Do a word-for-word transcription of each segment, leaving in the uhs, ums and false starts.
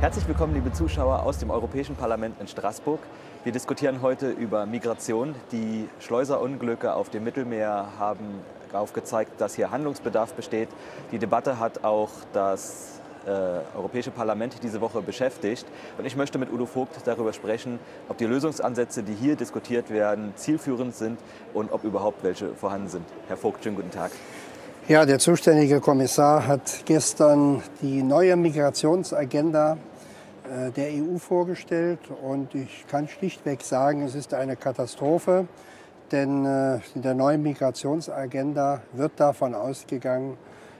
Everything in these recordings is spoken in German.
Herzlich willkommen, liebe Zuschauer aus dem Europäischen Parlament in Straßburg. Wir diskutieren heute über Migration. Die Schleuserunglücke auf dem Mittelmeer haben aufgezeigt, dass hier Handlungsbedarf besteht. Die Debatte hat auch das äh, Europäische Parlament diese Woche beschäftigt. Und ich möchte mit Udo Vogt darüber sprechen, ob die Lösungsansätze, die hier diskutiert werden, zielführend sind und ob überhaupt welche vorhanden sind. Herr Vogt, schönen guten Tag. Ja, der zuständige Kommissar hat gestern die neue Migrationsagenda der E U vorgestellt und ich kann schlichtweg sagen, es ist eine Katastrophe, denn in der neuen Migrationsagenda wird davon ausgegangen,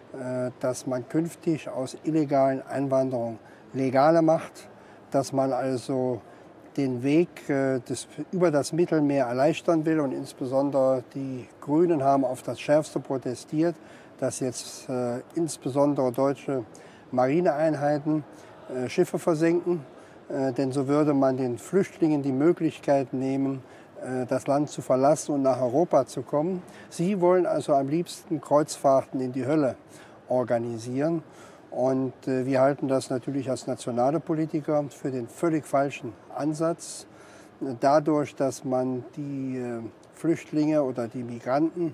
dass man künftig aus illegalen Einwanderung legale macht, dass man also den Weg des, über das Mittelmeer erleichtern will und insbesondere die Grünen haben auf das Schärfste protestiert, dass jetzt äh, insbesondere deutsche Marineeinheiten äh, Schiffe versenken, äh, denn so würde man den Flüchtlingen die Möglichkeit nehmen, äh, das Land zu verlassen und nach Europa zu kommen. Sie wollen also am liebsten Kreuzfahrten in die Hölle organisieren. Und äh, wir halten das natürlich als nationale Politiker für den völlig falschen Ansatz. Dadurch, dass man die äh, Flüchtlinge oder die Migranten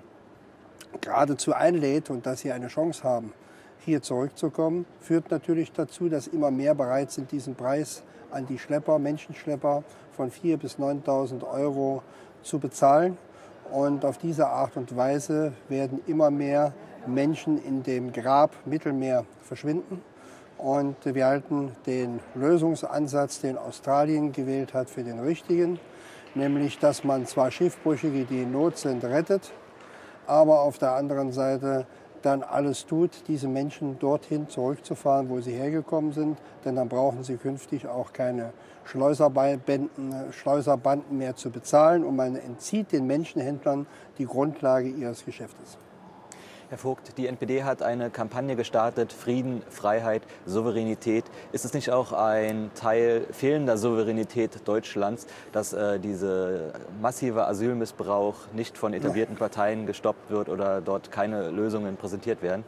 geradezu einlädt und dass sie eine Chance haben, hier zurückzukommen, führt natürlich dazu, dass immer mehr bereit sind, diesen Preis an die Schlepper, Menschenschlepper von viertausend bis neuntausend Euro zu bezahlen. Und auf diese Art und Weise werden immer mehr Menschen in dem Grab Mittelmeer verschwinden. Und wir halten den Lösungsansatz, den Australien gewählt hat, für den richtigen. Nämlich, dass man zwar Schiffbrüchige, die in Not sind, rettet, aber auf der anderen Seite dann alles tut, diese Menschen dorthin zurückzufahren, wo sie hergekommen sind. Denn dann brauchen sie künftig auch keine Schleuserbanden, Schleuserbanden mehr zu bezahlen. Und man entzieht den Menschenhändlern die Grundlage ihres Geschäftes. Herr Vogt, die N P D hat eine Kampagne gestartet, Frieden, Freiheit, Souveränität. Ist es nicht auch ein Teil fehlender Souveränität Deutschlands, dass äh, dieser massive Asylmissbrauch nicht von etablierten Parteien gestoppt wird oder dort keine Lösungen präsentiert werden?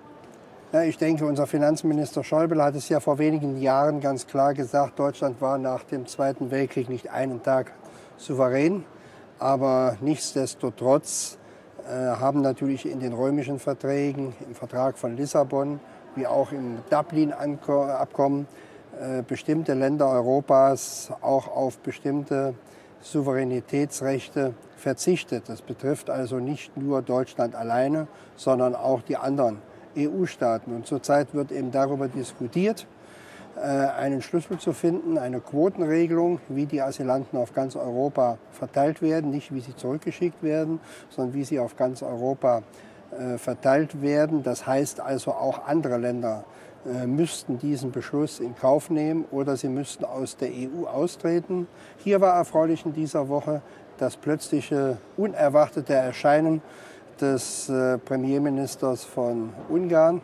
Ja, ich denke, unser Finanzminister Schäuble hat es ja vor wenigen Jahren ganz klar gesagt, Deutschland war nach dem Zweiten Weltkrieg nicht einen Tag souverän, aber nichtsdestotrotz haben natürlich in den römischen Verträgen, im Vertrag von Lissabon, wie auch im Dublin-Abkommen, bestimmte Länder Europas auch auf bestimmte Souveränitätsrechte verzichtet. Das betrifft also nicht nur Deutschland alleine, sondern auch die anderen E U-Staaten. Und zurzeit wird eben darüber diskutiert, einen Schlüssel zu finden, eine Quotenregelung, wie die Asylanten auf ganz Europa verteilt werden, nicht wie sie zurückgeschickt werden, sondern wie sie auf ganz Europa äh, verteilt werden. Das heißt also, auch andere Länder äh, müssten diesen Beschluss in Kauf nehmen oder sie müssten aus der E U austreten. Hier war erfreulich in dieser Woche das plötzliche, unerwartete Erscheinen des äh, Premierministers von Ungarn,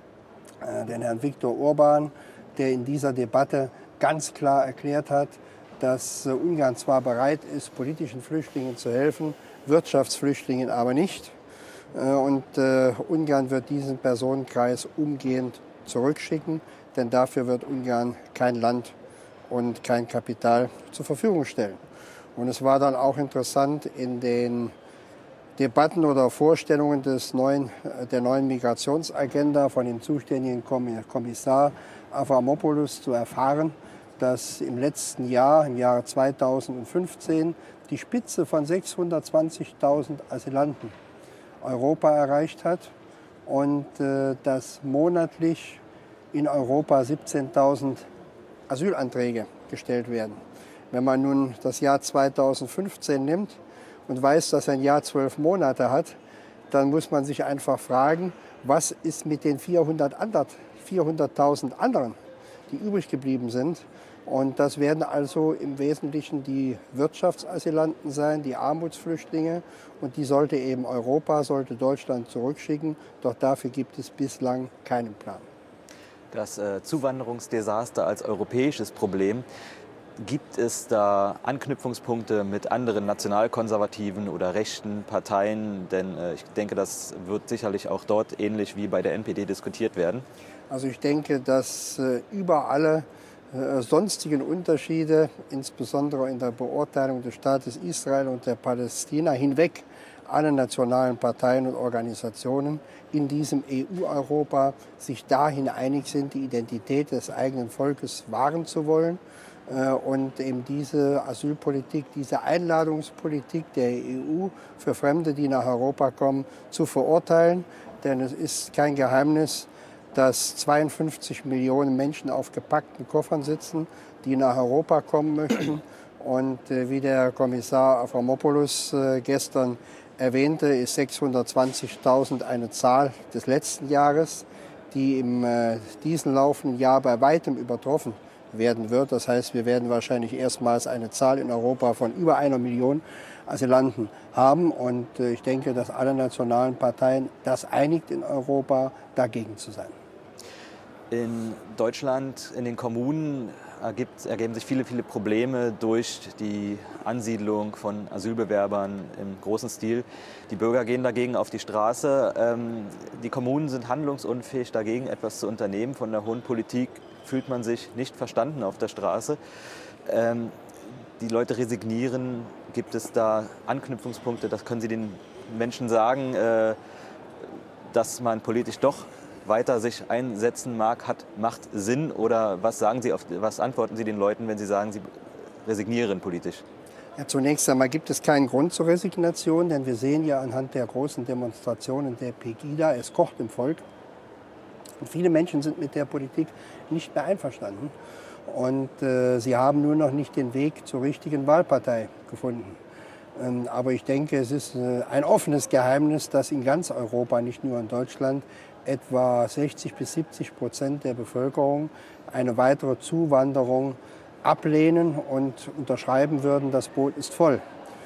äh, den Herrn Viktor Orbán, der in dieser Debatte ganz klar erklärt hat, dass Ungarn zwar bereit ist, politischen Flüchtlingen zu helfen, Wirtschaftsflüchtlingen aber nicht. Und Ungarn wird diesen Personenkreis umgehend zurückschicken, denn dafür wird Ungarn kein Land und kein Kapital zur Verfügung stellen. Und es war dann auch interessant in den Debatten oder Vorstellungen des neuen, der neuen Migrationsagenda von dem zuständigen Kommissar Avramopoulos zu erfahren, dass im letzten Jahr, im Jahre zweitausendfünfzehn, die Spitze von sechshundertzwanzigtausend Asylanten Europa erreicht hat und äh, dass monatlich in Europa siebzehntausend Asylanträge gestellt werden. Wenn man nun das Jahr zweitausendfünfzehn nimmt und weiß, dass ein Jahr zwölf Monate hat, dann muss man sich einfach fragen, was ist mit den vierhunderttausend anderen, die übrig geblieben sind. Und das werden also im Wesentlichen die Wirtschaftsasylanten sein, die Armutsflüchtlinge. Und die sollte eben Europa, sollte Deutschland zurückschicken. Doch dafür gibt es bislang keinen Plan. Das äh, Zuwanderungsdesaster als europäisches Problem. Gibt es da Anknüpfungspunkte mit anderen nationalkonservativen oder rechten Parteien? Denn äh, ich denke, das wird sicherlich auch dort ähnlich wie bei der N P D diskutiert werden. Also ich denke, dass äh, über alle äh, sonstigen Unterschiede, insbesondere in der Beurteilung des Staates Israel und der Palästina, hinweg alle nationalen Parteien und Organisationen in diesem E U-Europa sich dahin einig sind, die Identität des eigenen Volkes wahren zu wollen äh, und eben diese Asylpolitik, diese Einladungspolitik der E U für Fremde, die nach Europa kommen, zu verurteilen. Denn es ist kein Geheimnis, dass zweiundfünfzig Millionen Menschen auf gepackten Koffern sitzen, die nach Europa kommen möchten. Und äh, wie der Kommissar Avramopoulos äh, gestern erwähnte, ist sechshundertzwanzigtausend eine Zahl des letzten Jahres, die im äh, diesen laufenden Jahr bei weitem übertroffen werden wird. Das heißt, wir werden wahrscheinlich erstmals eine Zahl in Europa von über einer Million Asylanten haben. Und äh, ich denke, dass alle nationalen Parteien das einigt in Europa, dagegen zu sein. In Deutschland, in den Kommunen ergibt, ergeben sich viele, viele Probleme durch die Ansiedlung von Asylbewerbern im großen Stil. Die Bürger gehen dagegen auf die Straße. Ähm, die Kommunen sind handlungsunfähig, dagegen etwas zu unternehmen. Von der hohen Politik fühlt man sich nicht verstanden auf der Straße. Ähm, die Leute resignieren. Gibt es da Anknüpfungspunkte? Das können Sie den Menschen sagen, äh, dass man politisch doch weiter sich einsetzen mag, hat, macht Sinn? Oder was sagen Sie, auf, was antworten Sie den Leuten, wenn sie sagen, sie resignieren politisch? Ja, zunächst einmal gibt es keinen Grund zur Resignation, denn wir sehen ja anhand der großen Demonstrationen der Pegida, es kocht im Volk. Und viele Menschen sind mit der Politik nicht mehr einverstanden. Und äh, sie haben nur noch nicht den Weg zur richtigen Wahlpartei gefunden. Ähm, aber ich denke, es ist äh, ein offenes Geheimnis, dass in ganz Europa, nicht nur in Deutschland, etwa sechzig bis siebzig Prozent der Bevölkerung eine weitere Zuwanderung ablehnen und unterschreiben würden, das Boot ist voll.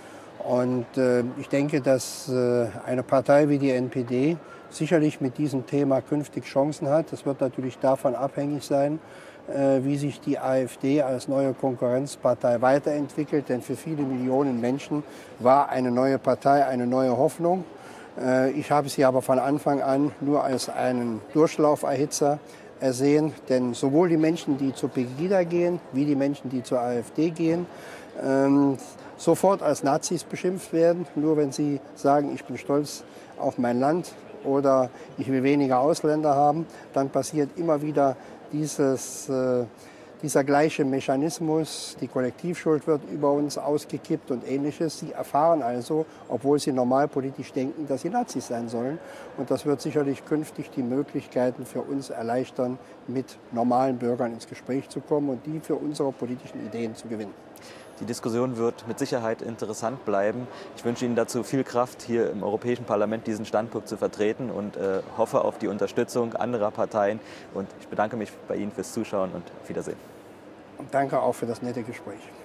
Und äh, ich denke, dass äh, eine Partei wie die N P D sicherlich mit diesem Thema künftig Chancen hat. Das wird natürlich davon abhängig sein, äh, wie sich die AfD als neue Konkurrenzpartei weiterentwickelt. Denn für viele Millionen Menschen war eine neue Partei eine neue Hoffnung. Ich habe sie aber von Anfang an nur als einen Durchlauferhitzer ersehen, denn sowohl die Menschen, die zur Pegida gehen, wie die Menschen, die zur AfD gehen, ähm, sofort als Nazis beschimpft werden. Nur wenn sie sagen, ich bin stolz auf mein Land oder ich will weniger Ausländer haben, dann passiert immer wieder dieses, äh, dieser gleiche Mechanismus, die Kollektivschuld wird über uns ausgekippt und Ähnliches. Sie erfahren also, obwohl sie normal politisch denken, dass sie Nazis sein sollen. Und das wird sicherlich künftig die Möglichkeiten für uns erleichtern, mit normalen Bürgern ins Gespräch zu kommen und die für unsere politischen Ideen zu gewinnen. Die Diskussion wird mit Sicherheit interessant bleiben. Ich wünsche Ihnen dazu viel Kraft, hier im Europäischen Parlament diesen Standpunkt zu vertreten und äh, hoffe auf die Unterstützung anderer Parteien. Und ich bedanke mich bei Ihnen fürs Zuschauen und auf Wiedersehen. Und danke auch für das nette Gespräch.